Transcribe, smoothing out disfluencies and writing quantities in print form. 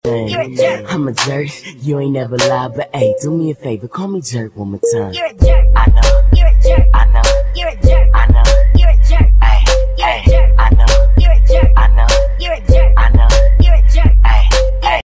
You're a jerk. I'm a jerk. You ain't never lied, but hey, do me a favor, call me jerk one more time. You're a jerk. I know. You're a jerk. I know.